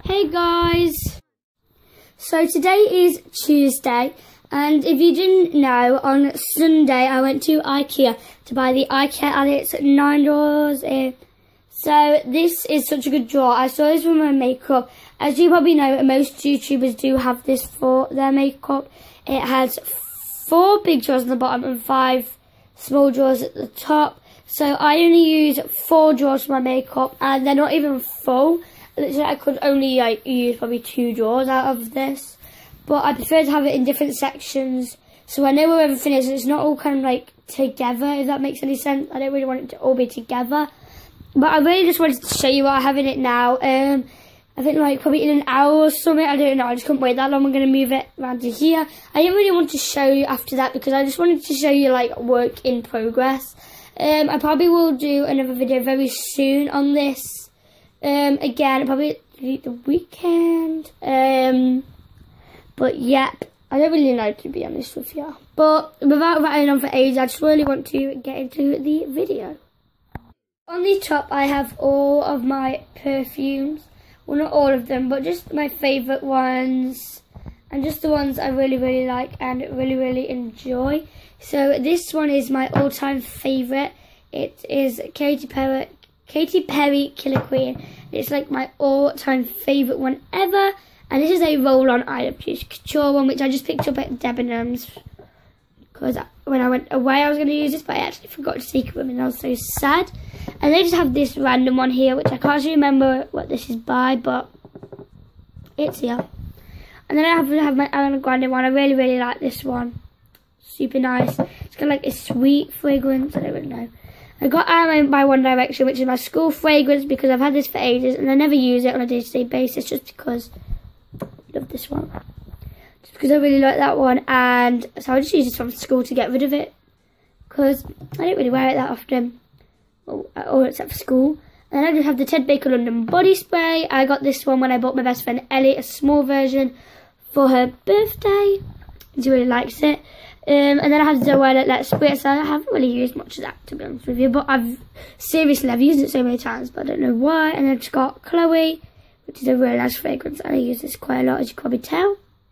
Hey guys! So today is Tuesday, and if you didn't know, on Sunday I went to IKEA to buy the IKEA and it's $9 in. So this is such a good drawer. I saw this for my makeup. As you probably know, most YouTubers do have this for their makeup. It has 4 big drawers on the bottom and 5 small drawers at the top. So I only use 4 drawers for my makeup, and they're not even full. Literally, I could only use probably 2 drawers out of this, but I prefer to have it in different sections, so I know where everything is. It's not all kind of together, if that makes any sense. I don't really want it to all be together, but I really just wanted to show you what I have in it now. I think probably in an hour or something. I don't know. I just couldn't wait that long. I'm going to move it around to here. I didn't really want to show you after that because I just wanted to show you work in progress. I probably will do another video very soon on this. Again, probably the weekend. But yep, I don't really know, to be honest with you. But without rattling on for ages, I just really want to get into the video. On the top, I have all of my perfumes. Well, not all of them, but just my favourite ones. And just the ones I really like and really enjoy. So this one is my all-time favourite. It is Katy Perry Killer Queen. It's my all-time favourite one ever. And this is a roll-on I Love Juicy Couture one, which I just picked up at Debenhams. Because when I went away, I was going to use this, but I actually forgot to take it with me, and I was so sad. And they just have this random one here, which I can't actually remember what this is by, but it's here. And then I have my Ariana Grande one. I really like this one. Super nice. It's got a sweet fragrance. I don't really know. I got Ariana by One Direction, which is my school fragrance, because I've had this for ages and I never use it on a day-to-day basis, just because I love this one. Just because I really like that one, and so I just use this from school to get rid of it, because I don't really wear it that often, or except for school. And then I just have the Ted Baker London body spray. I got this one when I bought my best friend Ellie a small version for her birthday. She really likes it. And then I have Zoella Let's Spritz. I haven't really used much of that, to be honest with you, but I've used it so many times, but I don't know why. And then I've just got Chloe, which is a really nice fragrance, and I use this quite a lot, as you can probably tell.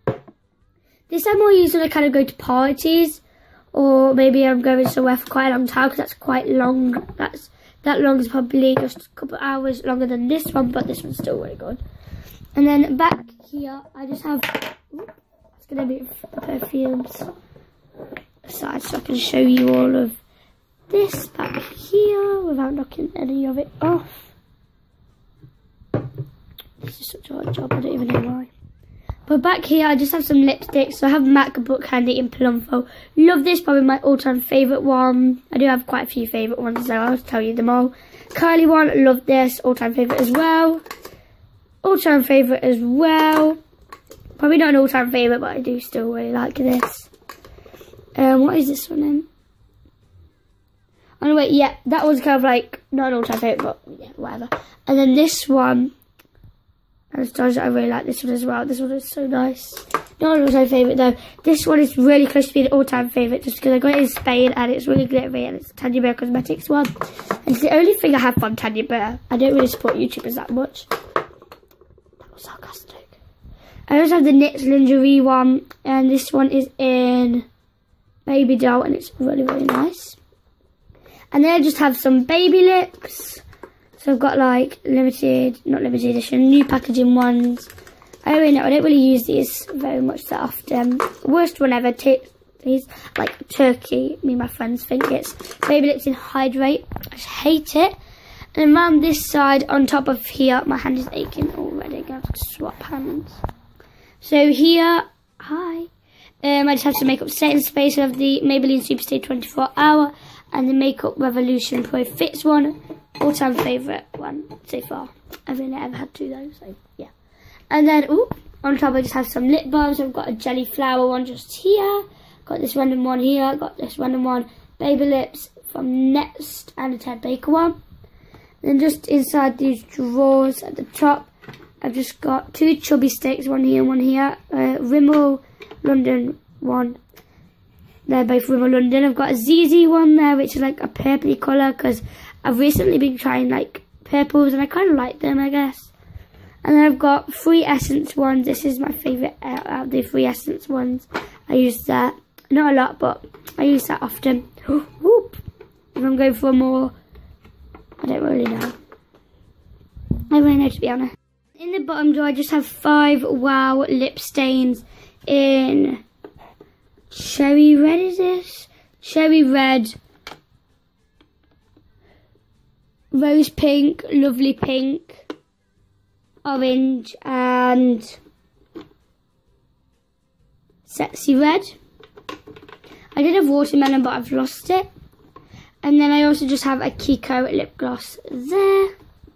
This I'm more used when I kind of go to parties, or maybe I'm going somewhere for quite a long time, because that's quite long. That long is probably just a couple of hours longer than this one, but this one's still really good. And then back here, I just have, it's going to be perfumes aside, so I can show you all of this back here without knocking any of it off. This is such a hard job, I don't even know why. But back here, I just have some lipsticks. So I have MAC Book Candy in Plumfo. Love this, probably my all-time favourite one. I do have quite a few favourite ones, so I'll tell you them all. Kylie one, love this, all-time favourite as well. All-time favourite as well. Probably not an all-time favourite, but I do still really like this. What is this one in? Oh no, wait, yeah, that was kind of not an all-time favourite, but yeah, whatever. And then this one, I really like this one as well. This one is so nice. Not an all-time favourite though. This one is really close to being an all-time favourite, just because I got it in Spain and it's really glittery, and it's Tanya Bear Cosmetics one. And it's the only thing I have from Tanya Bear. I don't really support YouTubers that much. That was sarcastic. I also have the NYX lingerie one, and this one is in Baby Doll, and it's really nice. And then I just have some baby lips. So I've got not limited edition, new packaging ones. I don't really know, I don't really use these very much that often. Worst one ever, these Turkey. Me and my friends think it's baby lips in Hydrate. I just hate it. And around this side, on top of here, my hand is aching already. I'm going to have to swap hands. So here, hi. I just have some makeup setting space. I have the Maybelline Superstay 24 Hour and the Makeup Revolution Pro Fix one. All-time favourite one so far. I've really never had 2 of those, so yeah. And then, on top I just have some lip balms. I've got a Jelly Flower one just here. Got this random one here. Got this random one. Baby Lips from Next and a Ted Baker one. And then just inside these drawers at the top, I've just got 2 Chubby Sticks, one here and one here. Rimmel London one. They're both Rimmel London. I've got a ZZ one there, which is a purpley colour, because I've recently been trying purples and I kind of like them, I guess. And then I've got 3 Essence ones. This is my favourite out of the 3 Essence ones. I use that. Not a lot, but I use that often. Whoop. If I'm going for more, I don't really know. I don't really know, to be honest. In the bottom drawer, I just have 5 Wow lip stains in cherry red, is this? Cherry red, rose pink, lovely pink, orange, and sexy red. I did have watermelon, but I've lost it. And then I also just have a Kiko lip gloss there.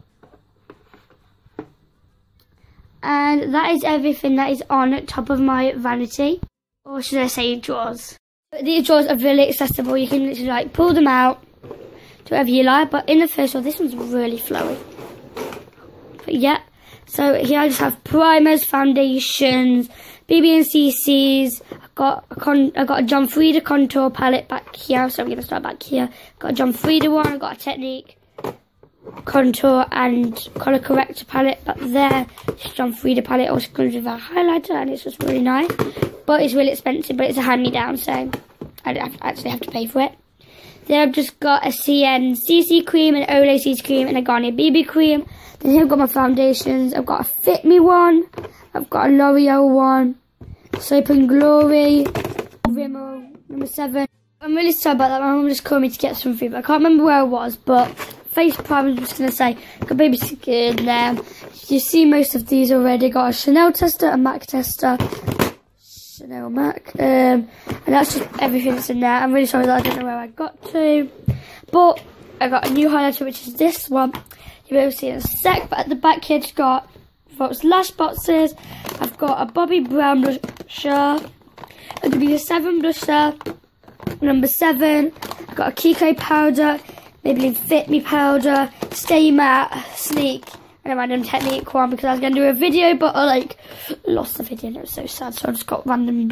And that is everything that is on top of my vanity. Or should I say drawers. These drawers are really accessible. You can literally like pull them out to whatever you like. But in the first drawer, this one's really flowy. But yeah. So here I just have primers, foundations, BB and CC's. I got a John Frieda contour palette back here. So I'm going to start back here. Got a John Frieda one. I got a Technique contour and colour corrector palette back there. This John Frieda palette also comes with a highlighter, and it's just really nice, but it's really expensive, but it's a hand-me-down, so I don't actually have to pay for it. Then I've just got a CN CC cream, an Olay CC cream, and a Garnier BB cream. Then here I've got my foundations. I've got a Fit Me one, I've got a L'Oreal one, Soap and Glory, Rimmel number 7. I'm really sorry about that. My mum just called me to get some food, but I can't remember where I was, but face prime, I'm just going to say, got baby skin there. You see most of these already. Got a Chanel tester, a MAC tester, Chanel MAC, and that's just everything that's in there. I'm really sorry that I don't know where I got to, but I got a new highlighter, which is this one. You'll be able to see it in a sec, but at the back here, just got False Lash Boxes. I've got a Bobbi Brown blusher, a W7 blusher, number 7. I've got a Kiko powder, Maybelline Fit Me powder, Stay Matte, Sleek, and a random Technique one because I was going to do a video, but I like lost the video and it was so sad, so I just got random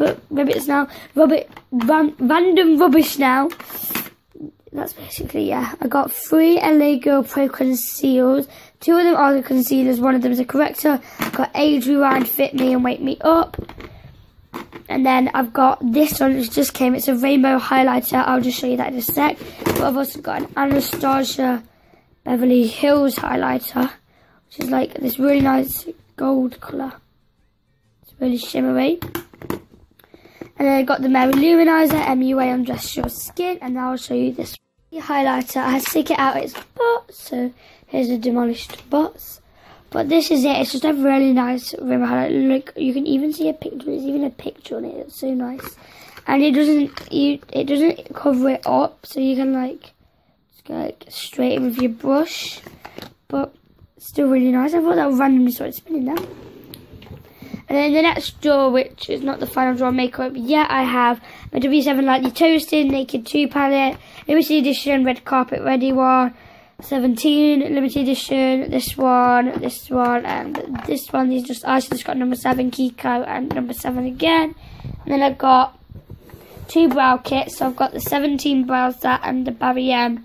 random rubbish now. That's basically, yeah. I got 3 LA Girl Pro conceals. 2 of them are the concealers, 1 of them is a corrector. I've got Age Rewind, Fit Me, and Wake Me Up. And then I've got this one which just came. It's a rainbow highlighter. I'll just show you that in a sec. But I've also got an Anastasia Beverly Hills highlighter, which is like this really nice gold colour. It's really shimmery. And then I got the Mary Luminizer MUA Undress Your Skin. And now I'll show you this highlighter. I had to take it out its box. So here's the demolished box. But this is it. It's just a really nice rim highlighter. Look, you can even see a picture. There's even a picture on it. It's so nice, and it doesn't cover it up, so you can like just go like straight in with your brush. But still really nice. I thought that randomly started spinning there. And then the next drawer, which is not the final drawer makeup yet, I have my W7 Lightly Toasted Naked 2 palette, limited edition red carpet ready one. 17 limited edition, this one, and this one. These just I just got number 7 Kiko and number 7 again. And then I've got 2 brow kits. So I've got the 17 brow set and the Barry M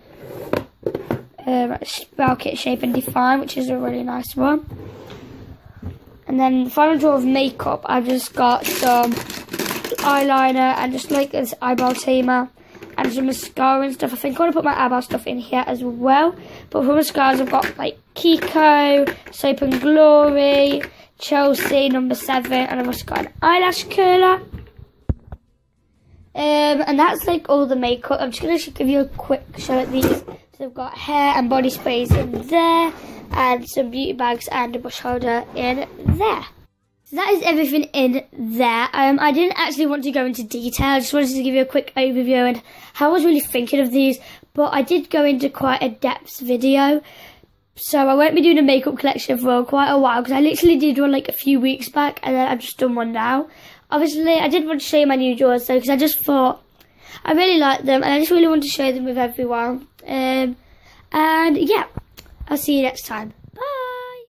brow kit Shape and Define, which is a really nice one. And then the final drawer of makeup, I've just got some eyeliner and just like this eyebrow tamer. And some mascara and stuff. I think I want to put my eyebrow stuff in here as well. But for mascaras, I've got like Kiko, Soap and Glory, Chelsea, number 7, and I've also got an eyelash curler. And that's like all the makeup. I'm just going to give you a quick show at these. So I've got hair and body sprays in there, and some beauty bags and a brush holder in there. So that is everything in there. I didn't actually want to go into detail. I just wanted to give you a quick overview and how I was really thinking of these. But I did go into quite a depth video. So I won't be doing a makeup collection for quite a while, because I literally did one like a few weeks back and then I've just done one now. Obviously, I did want to show you my new drawers though, because I just thought I really like them and I just really want to share them with everyone. And yeah, I'll see you next time.